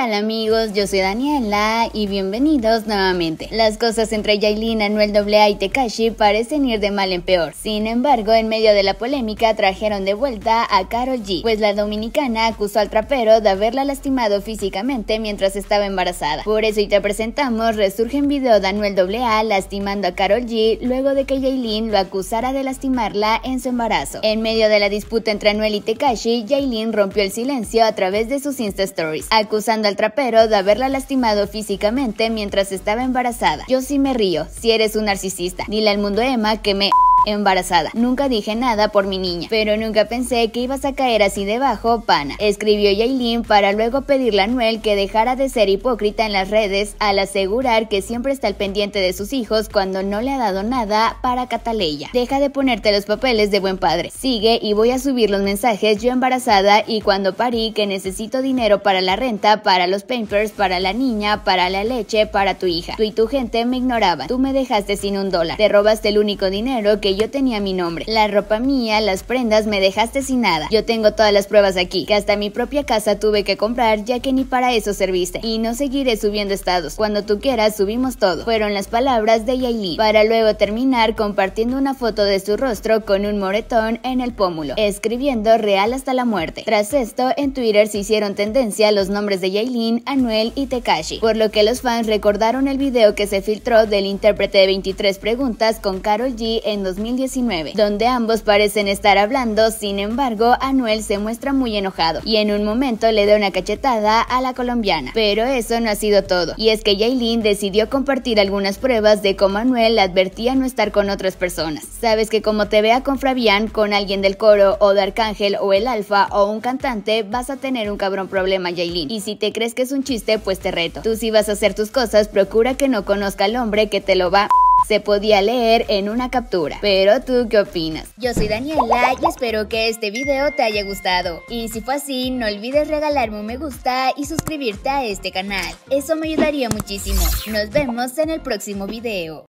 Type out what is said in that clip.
tal amigos? Yo soy Daniela y bienvenidos nuevamente. Las cosas entre Yailin, Anuel AA y Tekashi parecen ir de mal en peor. Sin embargo, en medio de la polémica trajeron de vuelta a Karol G, pues la dominicana acusó al trapero de haberla lastimado físicamente mientras estaba embarazada. Por eso hoy te presentamos resurge en video de Anuel AA lastimando a Karol G luego de que Yailin lo acusara de lastimarla en su embarazo. En medio de la disputa entre Anuel y Tekashi, Yailin rompió el silencio a través de sus Insta Stories, acusando al trapero de haberla lastimado físicamente mientras estaba embarazada. Yo sí me río, si eres un narcisista. Dile al mundo Emma que me embarazada. Nunca dije nada por mi niña, pero nunca pensé que ibas a caer así debajo, pana. Escribió Yailin para luego pedirle a Anuel que dejara de ser hipócrita en las redes al asegurar que siempre está al pendiente de sus hijos cuando no le ha dado nada para Cataleya. Deja de ponerte los papeles de buen padre. Sigue y voy a subir los mensajes yo embarazada y cuando parí que necesito dinero para la renta, para los pampers, para la niña, para la leche, para tu hija. Tú y tu gente me ignoraban. Tú me dejaste sin $1. Te robaste el único dinero que yo tenía mi nombre. La ropa mía, las prendas, me dejaste sin nada. Yo tengo todas las pruebas aquí, que hasta mi propia casa tuve que comprar ya que ni para eso serviste. Y no seguiré subiendo estados. Cuando tú quieras subimos todo. Fueron las palabras de Yailin, para luego terminar compartiendo una foto de su rostro con un moretón en el pómulo, escribiendo real hasta la muerte. Tras esto, en Twitter se hicieron tendencia los nombres de Yailin, Anuel y Tekashi, por lo que los fans recordaron el video que se filtró del intérprete de 23 preguntas con Karol G en 2019, donde ambos parecen estar hablando. Sin embargo, Anuel se muestra muy enojado y en un momento le da una cachetada a la colombiana. Pero eso no ha sido todo, y es que Yailin decidió compartir algunas pruebas de cómo Anuel le advertía no estar con otras personas. Sabes que como te vea con Fabián, con alguien del coro o de Arcángel o el Alfa o un cantante, vas a tener un cabrón problema, Yailin. Y si te crees que es un chiste, pues te reto. Tú si vas a hacer tus cosas, procura que no conozca al hombre que te lo va. Se podía leer en una captura. Pero ¿tú qué opinas? Yo soy Daniela y espero que este video te haya gustado. Y si fue así, no olvides regalarme un me gusta y suscribirte a este canal. Eso me ayudaría muchísimo. Nos vemos en el próximo video.